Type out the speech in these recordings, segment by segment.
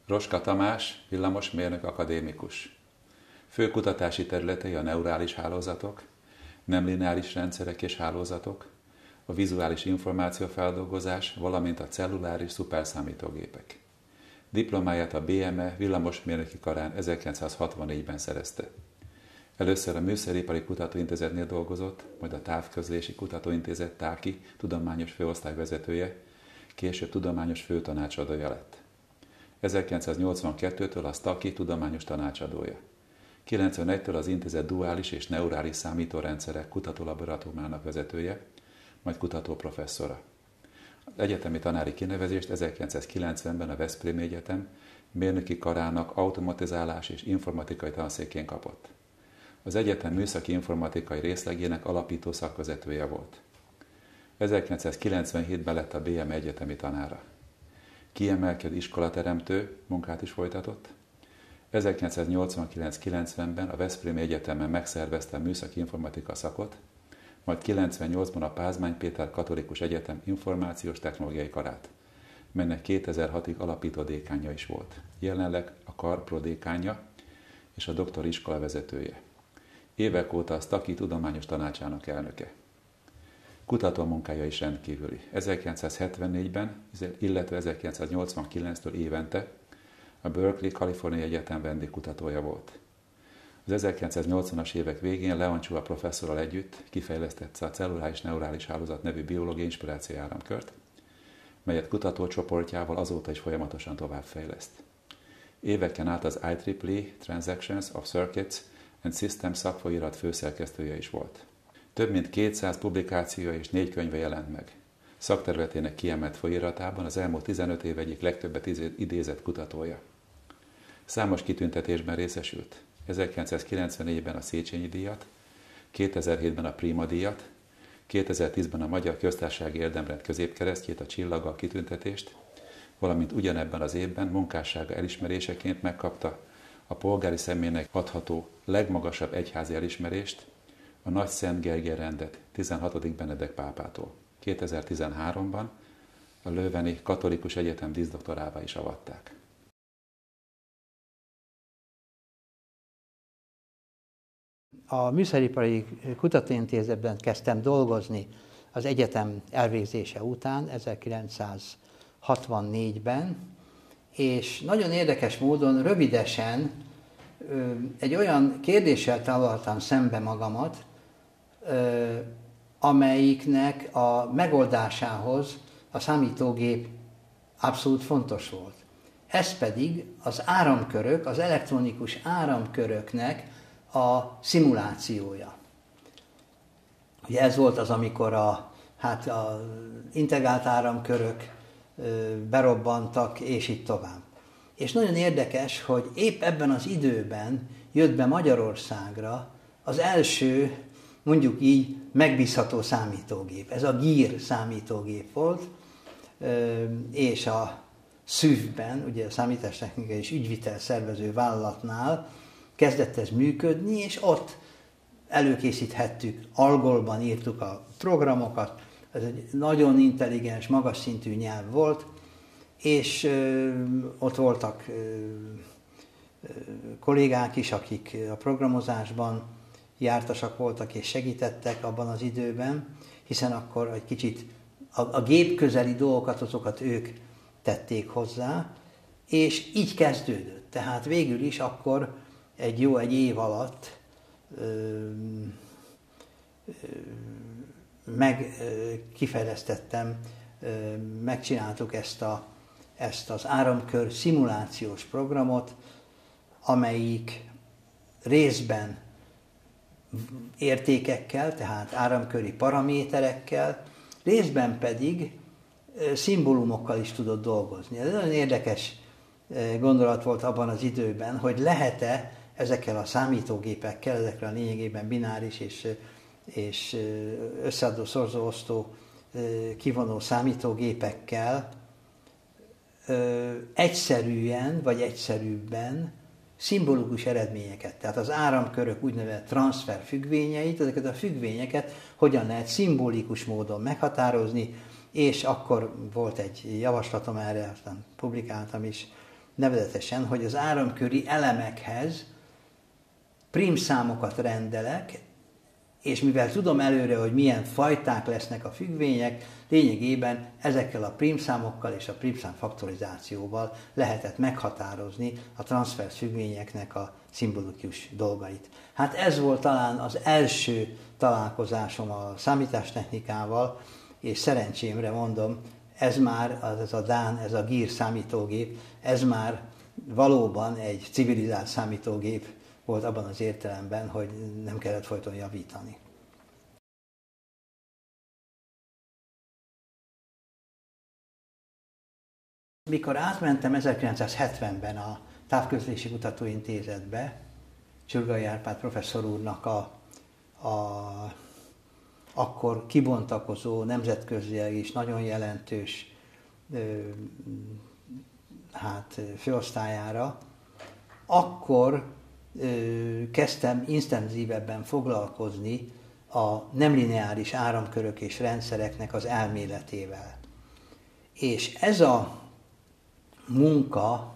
Roska Tamás, villamosmérnök akadémikus. Fő kutatási területei a neurális hálózatok, nem lineáris rendszerek és hálózatok, a vizuális információfeldolgozás, valamint a celluláris szuperszámítógépek. Diplomáját a BME villamosmérnöki karán 1964-ben szerezte. Először a Műszeripari Kutatóintézetnél dolgozott, majd a Távközlési Kutatóintézet TÁKI tudományos főosztály vezetője, később tudományos főtanácsadója lett. 1982-től a STAKI tudományos tanácsadója. 91-től az intézet duális és neurális számítórendszerek kutatólaboratóriumának vezetője, majd kutatóprofesszora. Az egyetemi tanári kinevezést 1990-ben a Veszprémi Egyetem mérnöki karának automatizálás és informatikai tanszékén kapott. Az egyetem műszaki informatikai részlegének alapító szakvezetője volt. 1997-ben lett a BME egyetemi tanára. Kiemelkedő iskolateremtő munkát is folytatott. 1989-90-ben a Veszprémi Egyetemen megszervezte a műszaki informatika szakot, majd 98-ban a Pázmány Péter Katolikus Egyetem információs technológiai karát, melynek 2006-ig alapító dékánja is volt. Jelenleg a kar prodékánja és a doktori iskola vezetője. Évek óta a STAKI tudományos tanácsának elnöke. Kutatómunkája is rendkívüli. 1974-ben, illetve 1989-től évente a Berkeley Kaliforniai Egyetem vendégkutatója volt. Az 1980-as évek végén Leon Chua professzorral együtt kifejlesztette a celluláris neurális hálózat nevű biológiai inspiráció áramkört, melyet kutatócsoportjával azóta is folyamatosan továbbfejleszt. Éveken át az IEEE Transactions of Circuits and Systems szakfolyirat főszerkesztője is volt. Több mint 200 publikációja és 4 könyve jelent meg. Szakterületének kiemelt folyiratában az elmúlt 15 év egyik legtöbbet idézett kutatója. Számos kitüntetésben részesült. 1994-ben a Széchenyi díjat, 2007-ben a Prima díjat, 2010-ben a Magyar Köztársasági Érdemrend középkeresztjét, a Csillaggal kitüntetést, valamint ugyanebben az évben munkássága elismeréseként megkapta a polgári személynek adható legmagasabb egyházi elismerést, a Nagy Szent Gergely rendet 16. Benedek pápától. 2013-ban a Leuveni Katolikus Egyetem díszdoktorává is avatták. A Műszeripari Kutatóintézetben kezdtem dolgozni az egyetem elvégzése után, 1964-ben, és nagyon érdekes módon, rövidesen egy olyan kérdéssel találtam szembe magamat, amelyiknek a megoldásához a számítógép abszolút fontos volt. Ez pedig az áramkörök, az elektronikus áramköröknek a szimulációja. Ugye ez volt az, amikor az integrált áramkörök berobbantak, és így tovább. És nagyon érdekes, hogy épp ebben az időben jött be Magyarországra az első, mondjuk így, megbízható számítógép. Ez a GIR számítógép volt, és a SÜV-ben, ugye a Számítástechnikai és Ügyvitel Szervező Vállalatnál kezdett ez működni, és ott előkészíthettük, Algolban írtuk a programokat, ez egy nagyon intelligens, magas szintű nyelv volt, és ott voltak kollégák is, akik a programozásban jártasak voltak és segítettek abban az időben, hiszen akkor egy kicsit a gépközeli dolgokat, azokat ők tették hozzá, és így kezdődött. Tehát végül is akkor egy egy év alatt megcsináltuk ezt az áramkör szimulációs programot, amelyik részben értékekkel, tehát áramköri paraméterekkel, részben pedig szimbólumokkal is tudott dolgozni. Ez nagyon érdekes gondolat volt abban az időben, hogy lehet-e ezekkel a számítógépekkel, ezekkel a lényegében bináris és összeadó, szorzó, osztó, kivonó számítógépekkel egyszerűen vagy egyszerűbben szimbolikus eredményeket, tehát az áramkörök úgynevezett transfer függvényeit, ezeket a függvényeket hogyan lehet szimbolikus módon meghatározni, és akkor volt egy javaslatom erre, aztán publikáltam is, nevezetesen, hogy az áramköri elemekhez prímszámokat rendelek, és mivel tudom előre, hogy milyen fajták lesznek a függvények, lényegében ezekkel a prímszámokkal és a prímszám faktorizációval lehetett meghatározni a transzvers függvényeknek a szimbolikus dolgait. Hát ez volt talán az első találkozásom a számítástechnikával, és szerencsémre mondom, ez már, ez a Dán, ez a GIR számítógép, ez már valóban egy civilizált számítógép volt abban az értelemben, hogy nem kellett folyton javítani. Mikor átmentem 1970-ben a Távközlési Kutatóintézetbe, Csurgai Árpád professzor úrnak akkor kibontakozó, nemzetközileg is nagyon jelentős főosztályára, akkor kezdtem intenzívebben foglalkozni a nem lineáris áramkörök és rendszereknek az elméletével. És ez a munka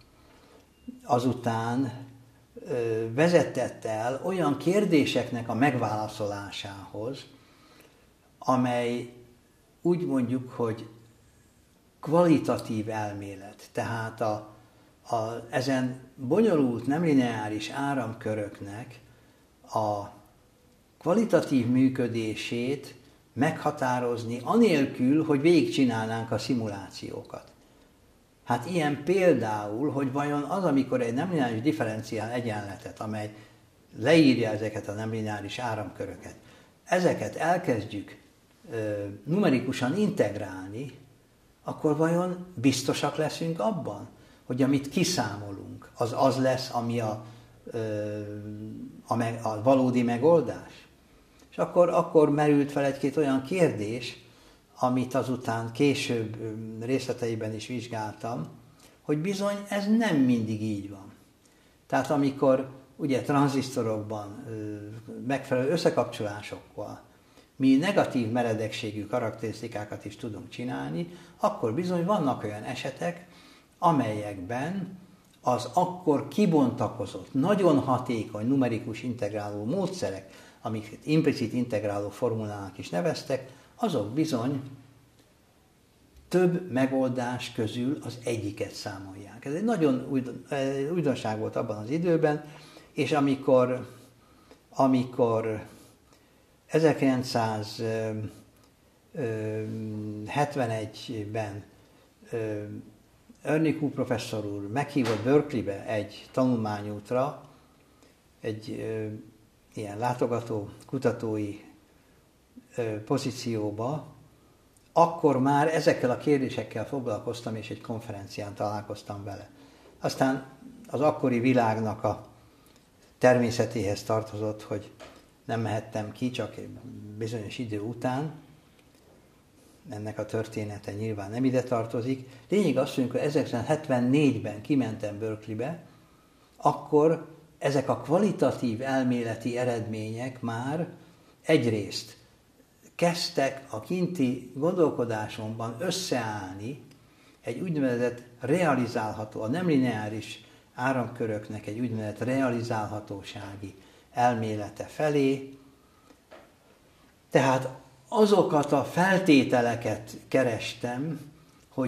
azután vezetett el olyan kérdéseknek a megválaszolásához, amely úgy mondjuk, hogy kvalitatív elmélet, tehát ezen bonyolult nem lineáris áramköröknek a kvalitatív működését meghatározni, anélkül, hogy végigcsinálnánk a szimulációkat. Hát ilyen például, hogy vajon az, amikor egy nem lineáris differenciál egyenletet, amely leírja ezeket a nem lineáris áramköröket, ezeket elkezdjük numerikusan integrálni, akkor vajon biztosak leszünk abban, hogy amit kiszámolunk, az lesz, ami a valódi megoldás? És akkor merült fel egy-két olyan kérdés, amit azután később részleteiben is vizsgáltam, hogy bizony ez nem mindig így van. Tehát amikor ugye tranzisztorokban megfelelő összekapcsolásokkal mi negatív meredekségű karakterisztikákat is tudunk csinálni, akkor bizony vannak olyan esetek, amelyekben az akkor kibontakozott, nagyon hatékony numerikus integráló módszerek, amiket implicit integráló formulának is neveztek, azok bizony több megoldás közül az egyiket számolják. Ez egy nagyon újdonság volt abban az időben, és amikor 1971-ben Örnyik professzor úr meghívott Berkeleybe egy tanulmányútra, egy ilyen látogató, kutatói pozícióba, akkor már ezekkel a kérdésekkel foglalkoztam, és egy konferencián találkoztam vele. Aztán az akkori világnak a természetéhez tartozott, hogy nem mehettem ki, csak bizonyos idő után. Ennek a története nyilván nem ide tartozik. Lényeg az, hogy 1974-ben kimentem Berkeleybe, akkor ezek a kvalitatív elméleti eredmények már egyrészt kezdtek a kinti gondolkodásomban összeállni egy úgynevezett realizálható, a nem lineáris áramköröknek egy úgynevezett realizálhatósági elmélete felé. Tehát azokat a feltételeket kerestem, hogy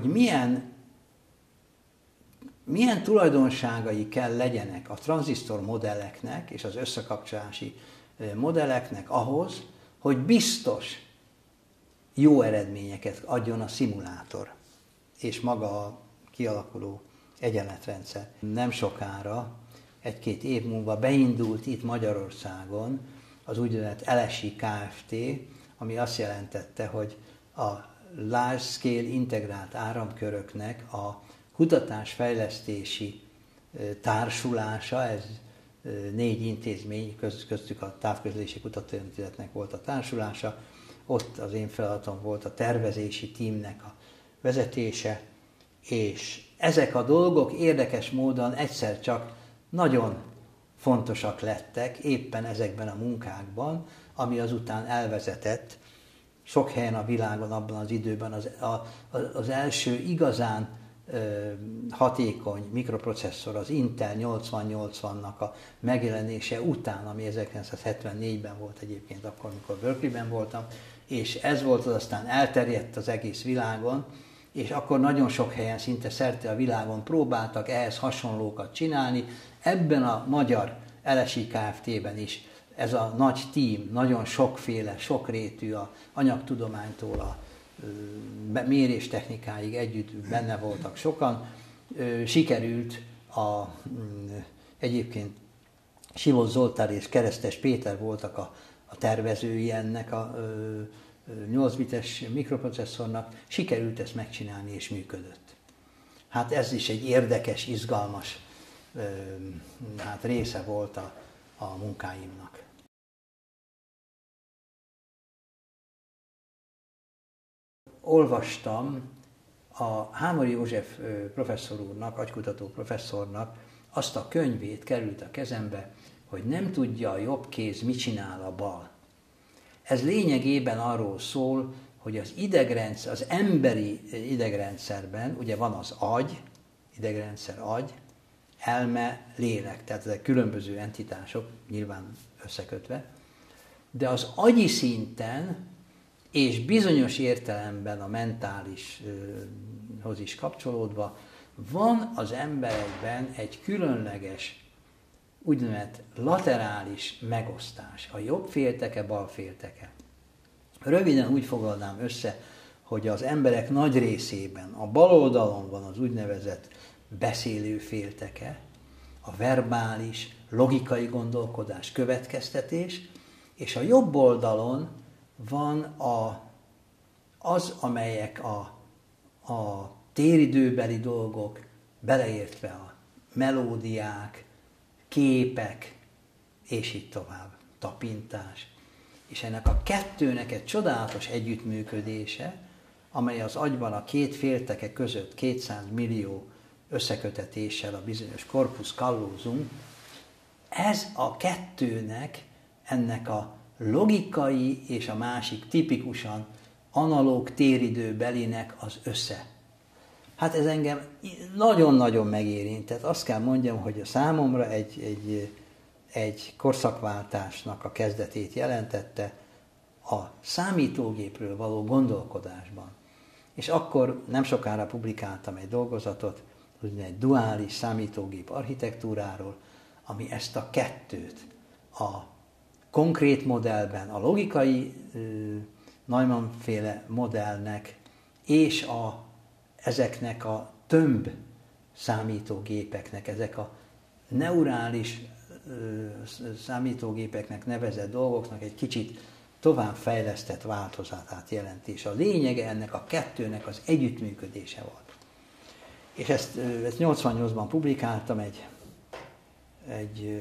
milyen tulajdonságai kell legyenek a tranzisztor modelleknek és az összekapcsolási modelleknek ahhoz, hogy biztos jó eredményeket adjon a szimulátor és maga a kialakuló egyenletrendszer. Nem sokára, egy-két év múlva beindult itt Magyarországon az úgynevezett LSI Kft., ami azt jelentette, hogy a large scale integrált áramköröknek a kutatásfejlesztési társulása, ez 4 intézmény, köztük a Távközlési Kutatóintézetnek volt a társulása, ott az én feladatom volt a tervezési tímnek a vezetése, és ezek a dolgok érdekes módon egyszer csak nagyon fontosak lettek éppen ezekben a munkákban, ami azután elvezetett sok helyen a világon abban az időben az első igazán hatékony mikroprocesszor, az Intel 8080-nak a megjelenése után, ami 1974-ben volt egyébként, akkor, amikor Berkeleyben voltam, és ez volt, az aztán elterjedt az egész világon, és akkor nagyon sok helyen, szinte szerte a világon próbáltak ehhez hasonlókat csinálni. Ebben a magyar LSI Kft-ben is ez a nagy tím, nagyon sokféle, sokrétű, a anyagtudománytól a méréstechnikáig együtt benne voltak sokan. Sikerült egyébként Silos Zoltán és Keresztes Péter voltak a tervezői ennek a 8 bites mikroprocesszornak, sikerült ezt megcsinálni és működött. Hát ez is egy érdekes, izgalmas része volt a munkáimnak. Olvastam a Hámori József professzor úrnak, agykutató professzornak azt a könyvét, került a kezembe, hogy nem tudja a jobb kéz, mit csinál a bal. Ez lényegében arról szól, hogy az idegrendszer, az emberi idegrendszerben, ugye van az agy, idegrendszer agy, elme, lélek, tehát ezek különböző entitások, nyilván összekötve, de az agyi szinten és bizonyos értelemben a mentálishoz is kapcsolódva van az emberekben egy különleges, úgynevezett laterális megosztás, a jobb félteke, bal félteke. Röviden úgy foglalnám össze, hogy az emberek nagy részében a bal oldalon van az úgynevezett beszélő félteke, a verbális, logikai gondolkodás, következtetés, és a jobb oldalon van az, amelyek a téridőbeli dolgok, beleértve a melódiák, képek, és így tovább, tapintás. És ennek a kettőnek egy csodálatos együttműködése, amely az agyban a két félteke között 200 millió összekötetéssel a bizonyos corpus callosum, ez a kettőnek, ennek a logikai és a másik tipikusan analóg téridőbelinek az össze. Hát ez engem nagyon-nagyon megérintett. Azt kell mondjam, hogy a számomra egy korszakváltásnak a kezdetét jelentette a számítógépről való gondolkodásban. És akkor nem sokára publikáltam egy dolgozatot, egy duális számítógép architektúráról, ami ezt a kettőt a konkrét modellben, a logikai Neumann-féle modellnek és ezeknek a tömb számítógépeknek, ezek a neurális számítógépeknek nevezett dolgoknak egy kicsit továbbfejlesztett változatát jelenti, és a lényege ennek a kettőnek az együttműködése volt. És ezt 88-ban publikáltam egy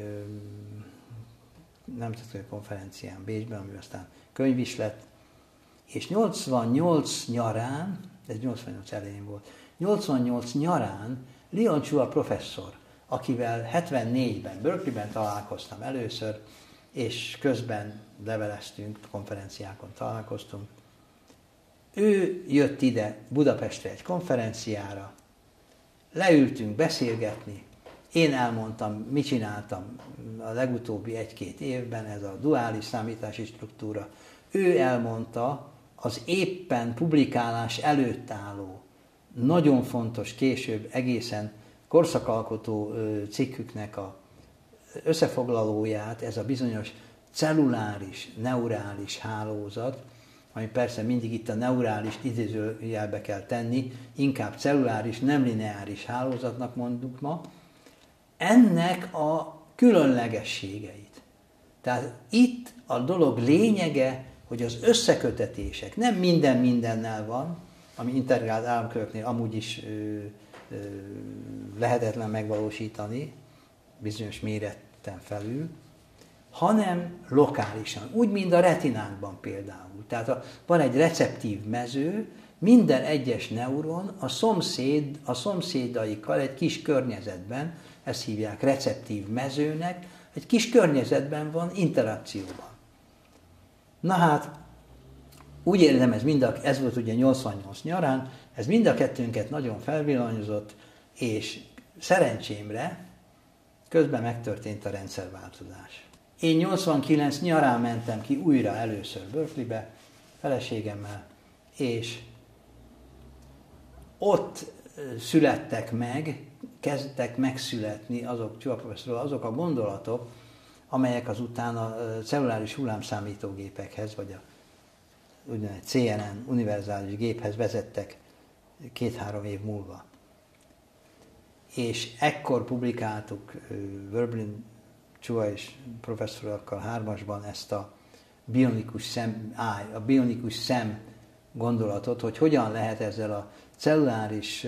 nemzetközi konferencián Bécsben, ami aztán könyv is lett, és 88 nyarán, ez 88 elején volt, 88 nyarán Leon Chua professzor, akivel 74-ben Berkeleyben találkoztam először, és közben leveleztünk, konferenciákon találkoztunk. Ő jött ide Budapestre egy konferenciára, leültünk beszélgetni, én elmondtam, mit csináltam a legutóbbi 1-2 évben, ez a duális számítási struktúra. Ő elmondta az éppen publikálás előtt álló, nagyon fontos, később egészen korszakalkotó cikküknek a összefoglalóját, ez a bizonyos celluláris, neurális hálózat, ami persze mindig itt a neurális idézőjelbe kell tenni, inkább celluláris, nem lineáris hálózatnak mondjuk ma, ennek a különlegességeit. Tehát itt a dolog lényege, hogy az összekötetések, nem minden mindennel van, ami integrált államköröknél amúgy is lehetetlen megvalósítani, bizonyos méreten felül, hanem lokálisan, úgy, mint a retinánkban például. Tehát van egy receptív mező, minden egyes neuron a szomszédaikkal egy kis környezetben, ezt hívják receptív mezőnek, egy kis környezetben van interakcióban. Na hát, úgy érzem, ez volt ugye 88 nyarán, ez mind a kettőnket nagyon felvillanyozott, és szerencsémre közben megtörtént a rendszerváltozás. Én 89 nyarán mentem ki újra először Berkeleybe, feleségemmel, és ott születtek meg, kezdtek megszületni azok a gondolatok, amelyek azután a celluláris hullámszámítógépekhez, vagy a úgynevezett CNN univerzális géphez vezettek 2-3 év múlva. És ekkor publikáltuk Verblin Csua és professzorokkal 3-asban ezt a bionikus szem gondolatot, hogy hogyan lehet ezzel a celluláris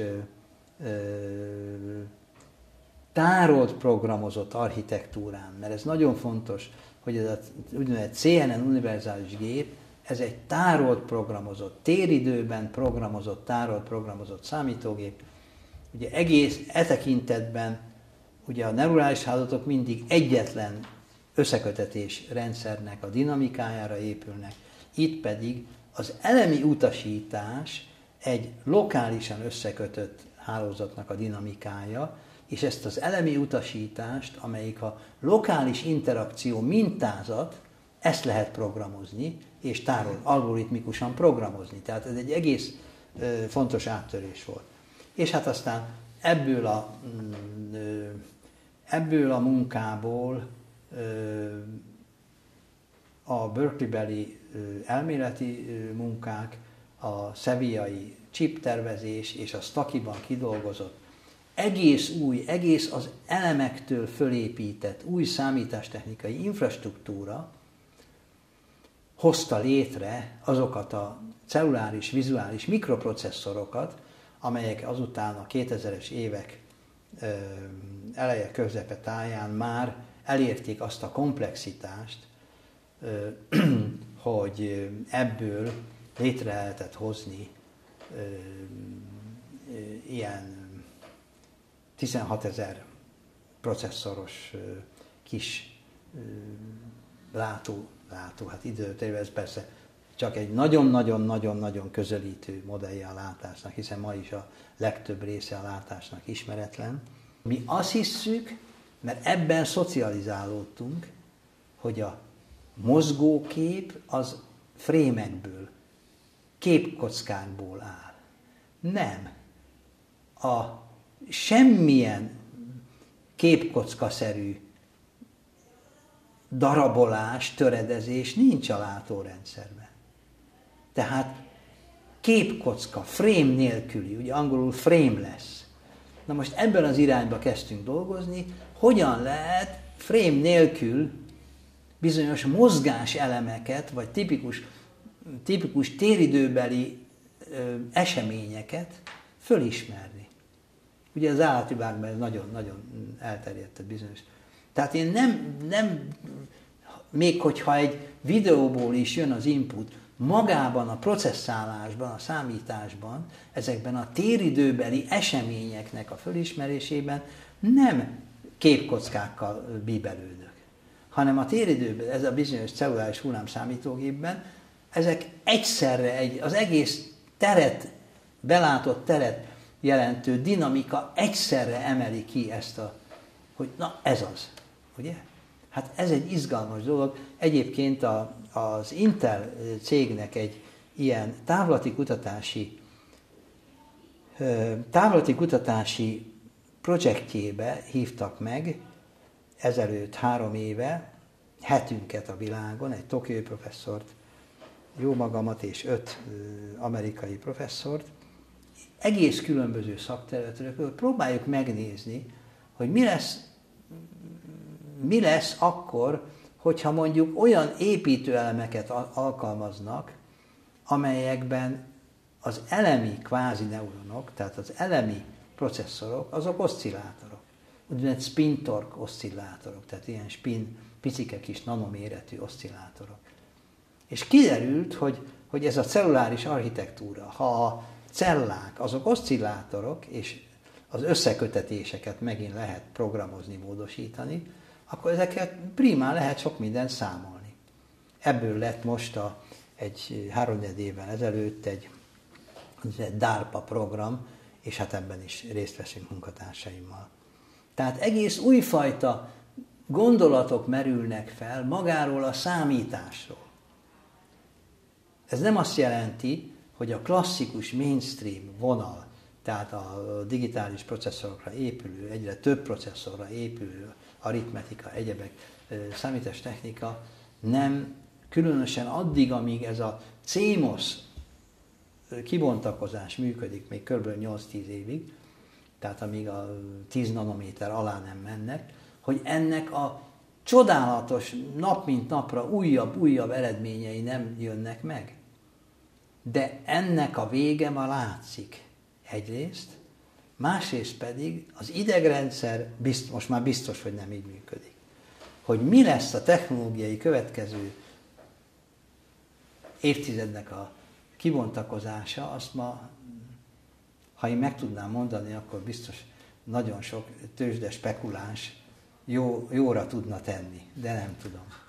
tárolt programozott architektúrán, mert ez nagyon fontos, hogy ez az úgynevezett CNN univerzális gép, ez egy tárolt programozott, téridőben programozott, tárolt programozott számítógép. Ugye egész tekintetben ugye a neurális hálózatok mindig egyetlen összekötetés rendszernek a dinamikájára épülnek. Itt pedig az elemi utasítás egy lokálisan összekötött hálózatnak a dinamikája, és ezt az elemi utasítást, amelyik a lokális interakció mintázat, ezt lehet programozni, és tárolt algoritmikusan programozni. Tehát ez egy egész fontos áttörés volt. És hát aztán ebből a munkából a Berkeley-beli elméleti munkák, a sevillai chiptervezés és a Stackyban kidolgozott egész az elemektől fölépített új számítástechnikai infrastruktúra hozta létre azokat a celluláris, vizuális mikroprocesszorokat, amelyek azután a 2000-es évek eleje közepe táján már elérték azt a komplexitást, hogy ebből létre lehetett hozni ilyen 16 000 processzoros kis látó, hát időtérve ez persze csak egy nagyon-nagyon-nagyon-nagyon közelítő modellje a látásnak, hiszen ma is a legtöbb része a látásnak ismeretlen. Mi azt hisszük, mert ebben szocializálódtunk, hogy a mozgókép az frémekből, képkockákból áll. Nem. A semmilyen képkockaszerű darabolás, töredezés nincs a látórendszerben. Tehát képkocka, frame nélküli, ugye angolul frameless. Na most ebben az irányba kezdtünk dolgozni, hogyan lehet frame nélkül bizonyos mozgás elemeket, vagy tipikus téridőbeli eseményeket fölismerni. Ugye az állatvilágban ez nagyon-nagyon elterjedt bizonyos. Tehát én nem, még hogyha egy videóból is jön az input, magában a processzálásban, a számításban, ezekben a téridőbeli eseményeknek a fölismerésében nem képkockákkal bíbelődök, hanem a téridőben, ez a bizonyos celluláris hullámszámítógépben, ezek egyszerre az egész teret, belátott teret jelentő dinamika egyszerre emeli ki ezt hogy na ez az, ugye? Hát ez egy izgalmas dolog. Egyébként az Intel cégnek egy ilyen távlati kutatási projektjébe hívtak meg ezelőtt 3 éve hetünket a világon, egy tokiói professzort, jó magamat és 5 amerikai professzort, egész különböző szakterületről próbáljuk megnézni, hogy mi lesz akkor, hogyha mondjuk olyan építőelemeket alkalmaznak, amelyekben az elemi kvázi neuronok, tehát az elemi processzorok, azok oszcillátorok. Úgynevezett spin-torque oszcillátorok, tehát ilyen picike kis nanoméretű oszcillátorok. És kiderült, hogy ez a celluláris architektúra, ha a cellák, azok oszcillátorok, és az összekötetéseket megint lehet programozni, módosítani, akkor ezeket primán lehet sok mindent számolni. Ebből lett most egy 3-4 évvel ezelőtt egy DARPA program, és hát ebben is részt veszünk munkatársaimmal. Tehát egész újfajta gondolatok merülnek fel magáról a számításról. Ez nem azt jelenti, hogy a klasszikus mainstream vonal, tehát a digitális processzorokra épülő, egyre több processzorra épülő aritmetika, egyebek, számítástechnika nem, különösen addig, amíg ez a CMOS kibontakozás működik, még kb. 8-10 évig, tehát amíg a 10 nanométer alá nem mennek, hogy ennek a csodálatos nap mint napra újabb eredményei nem jönnek meg. De ennek a vége ma látszik egyrészt, másrészt pedig az idegrendszer most már biztos, hogy nem így működik. Hogy mi lesz a technológiai következő évtizednek a kibontakozása, azt ma, ha én meg tudnám mondani, akkor biztos nagyon sok tőzsde spekuláns jóra tudna tenni, de nem tudom.